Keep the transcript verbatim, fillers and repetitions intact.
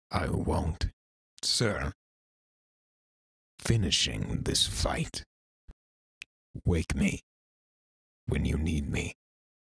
I won't, sir. Finishing this fight. Wake me when you need me.